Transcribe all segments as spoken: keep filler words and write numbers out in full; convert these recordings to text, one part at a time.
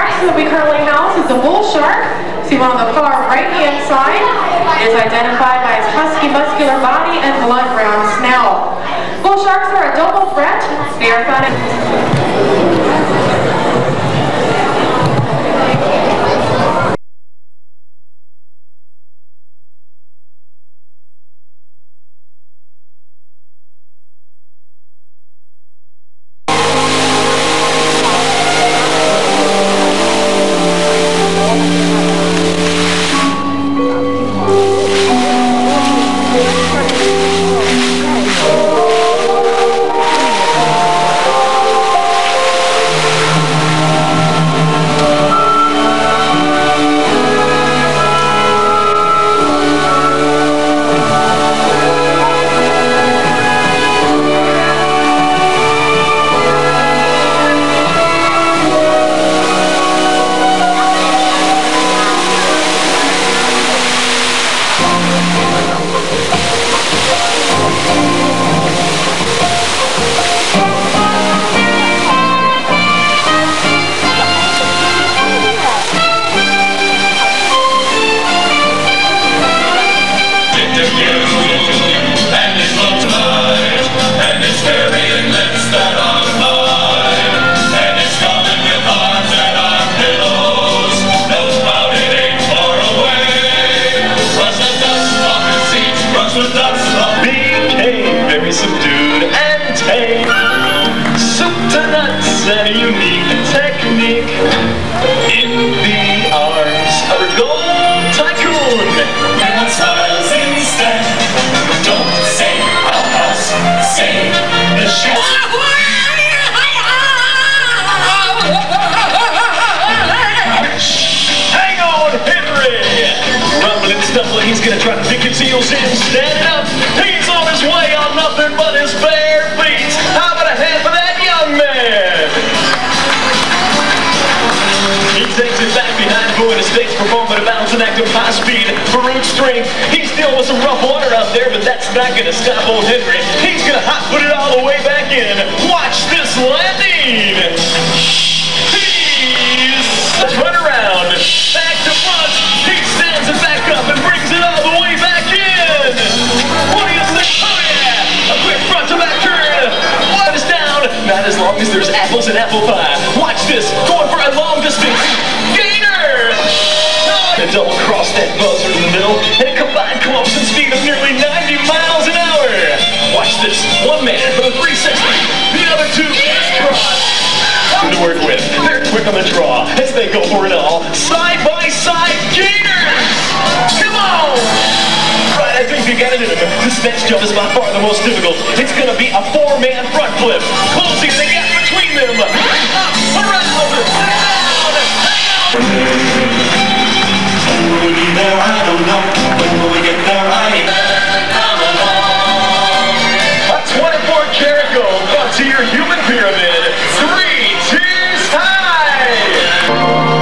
sharks that we currently house is a bull shark. See one on the far right-hand side. It is identified by its husky, muscular body and blood-brown snout. Bull sharks are a double threat. They are found in... Subdued and tame, soup to nuts and a unique technique in the arms of a gold tycoon. And smiles instead. Don't say us, say the shit. Hang on, Henry! Rumbling, stumbling, he's gonna try to dig his heels in. Stand up, he's on his way on nothing but his bare feet. How about a hand for that young man? He takes it back behind Boone Estates, performing a bounce and active high speed for root strength. He's dealing with some rough water out there, but that's not gonna stop old Henry. He's gonna hot put it all the way back in. Watch this landing! He's run around, back to front. He stands it back up and brings it all the way back in. What do you think? Oh yeah, a quick front to back turn. What is down? Not as long as there's apples and apple pie. Watch this, going for a long distance gainer. A double cross that buzzer in the middle, and a combined close-in speed of nearly ninety miles an hour. Watch this, one man for the three sixty, the other two crisscross. To work with, they're quick on the draw as they go for it all. Side by side gainers. Come on! Right, I think you got it in him. This next jump is by far the most difficult. It's gonna be a four-man front flip. Closing the gap between them. Up, around, down. Will we be there? I don't know. When will we get there? I ain't come along. A twenty-four karat gold brought to your human pyramid. Three cheers high!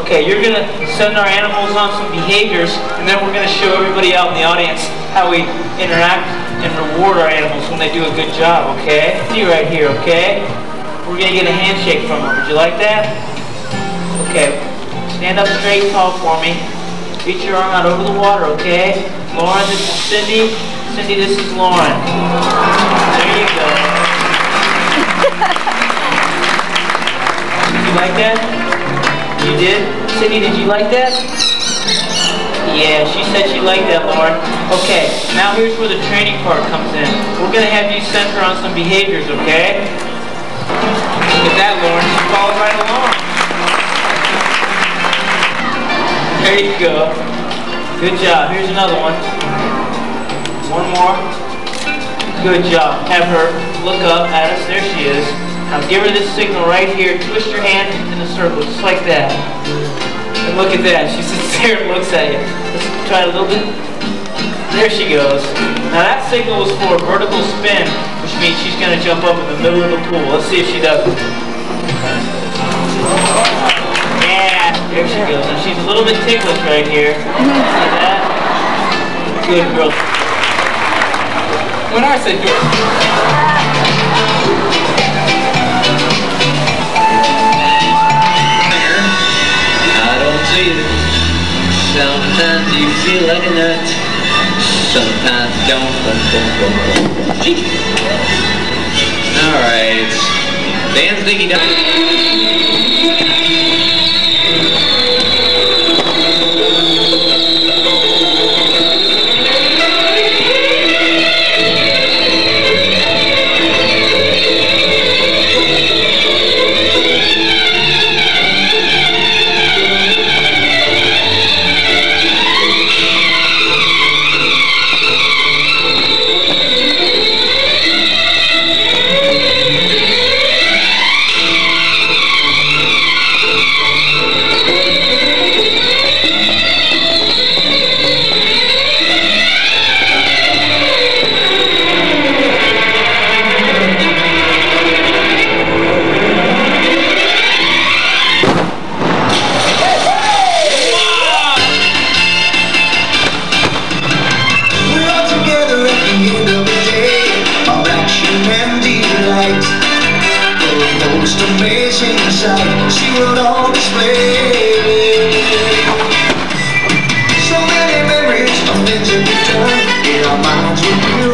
Okay, you're going to send our animals on some behaviors, and then we're going to show everybody out in the audience how we interact and reward our animals when they do a good job, okay? See right here, okay? We're going to get a handshake from them. Would you like that? Okay. Stand up straight, tall for me. Reach your arm out over the water, okay? Lauren, this is Cindy. Cindy, this is Lauren. There you go. Did you like that? You did? Cindy, did you like that? Yeah, she said she liked that, Lauren. Okay, now here's where the training part comes in. We're going to have you center on some behaviors, okay? Look at that, Lauren. She followed right along. There you go. Good job. Here's another one. One more. Good job. Have her look up at us. There she is. Now give her this signal right here. Twist your hand in a circle, just like that. And look at that. She sits there and looks at you. Let's try it a little bit. There she goes. Now that signal was for a vertical spin, which means she's going to jump up in the middle of the pool. Let's see if she does it. Yeah, there she goes. Now she's a little bit ticklish right here. See that? Good girl. When I say do it. Sometimes you feel like a nut, sometimes you don't. Alright, Dan's Diggy Dog. Amazing sight, she wrote on display. So many memories of things that we've done in our minds.